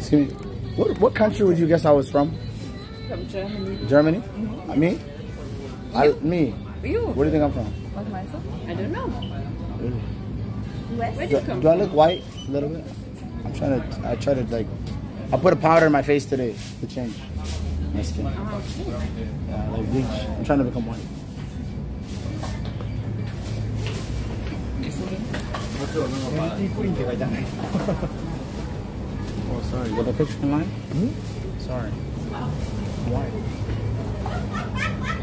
Excuse me. What country would you guess I was from? From Germany. Germany? Mm-hmm. Me? Me. You? Where do you think I'm from? What myself? I don't know. Really? Where do you come Do I look white a little bit? I try to like, I put a powder in my face today to change my skin. Yeah, like bleach. I'm trying to become white. Oh, sorry. You got the picture in line? Sorry. Why?